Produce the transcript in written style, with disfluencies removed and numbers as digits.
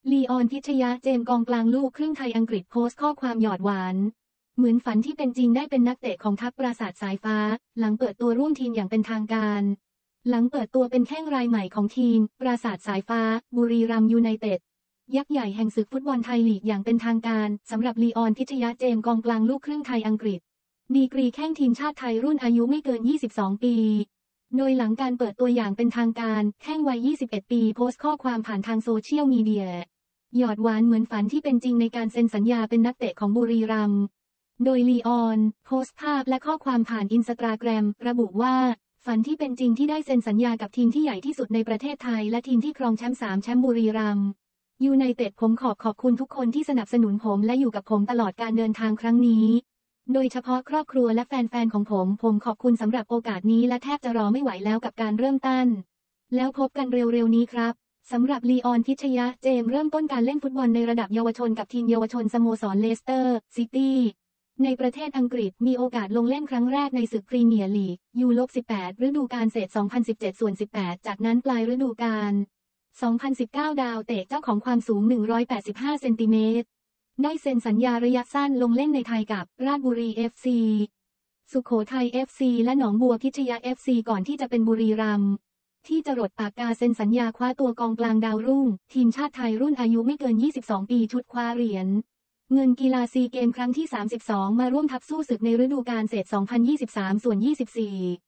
ลีออนพิชยะเจมส์กองกลางลูกครึ่งไทยอังกฤษโพสต์ข้อความหยอดหวานเหมือนฝันที่เป็นจริงได้เป็นนักเตะของทัพปราสาทสายฟ้าหลังเปิดตัวร่วมทีมอย่างเป็นทางการหลังเปิดตัวเป็นแข้งรายใหม่ของทีมปราสาทสายฟ้าบุรีรัมย์ยูไนเต็ดยักษ์ใหญ่แห่งศึกฟุตบอลไทยลีกอย่างเป็นทางการสำหรับลีออนพิชยะเจมส์กองกลางลูกครึ่งไทยอังกฤษดีกรีแข้งทีมชาติไทยรุ่นอายุไม่เกิน22ปีโดยหลังการเปิดตัวอย่างเป็นทางการแข้งวัย21ปีโพสต์ข้อความผ่านทางโซเชียลมีเดียหยอดหวานเหมือนฝันที่เป็นจริงในการเซ็นสัญญาเป็นนักเตะของบุรีรัมย์โดยลีออนโพสต์ภาพและข้อความผ่านอินสตาแกรมระบุว่าฝันที่เป็นจริงที่ได้เซ็นสัญญากับทีมที่ใหญ่ที่สุดในประเทศไทยและทีมที่ครองแชมป์3แชมป์บุรีรัมย์ยูไนเต็ดผมขอบคุณทุกคนที่สนับสนุนผมและอยู่กับผมตลอดการเดินทางครั้งนี้โดยเฉพาะครอบครัวและแฟนๆของผมขอบคุณสำหรับโอกาสนี้และแทบจะรอไม่ไหวแล้วกับการเริ่มต้นแล้วพบกันเร็วๆนี้ครับสำหรับลีออนพิชยะเจมส์เริ่มต้นการเล่นฟุตบอลในระดับเยาวชนกับทีมเยาวชนสโมสรเลสเตอร์ซิตี้ในประเทศอังกฤษมีโอกาสลงเล่นครั้งแรกในศึกพรีเมียร์ลีกU-18ฤดูกาลเศษ2017-18จากนั้นปลายฤดูกาล2019ดาวเตะเจ้าของความสูง185เซนติเมตรได้เซ็นสัญญาระยะสั้นลงเล่นในไทยกับราชบุรี FC สุโขทัย FC และหนองบัวพิชยะ FC ก่อนที่จะเป็นบุรีรัมย์ที่จะรดปากกาเซ็นสัญญาคว้าตัวกองกลางดาวรุ่งทีมชาติไทยรุ่นอายุไม่เกิน22ปีชุดคว้าเหรียญเงินกีฬาซีเกมครั้งที่32มาร่วมทัพสู้ศึกในฤดูกาลเศษ2023-24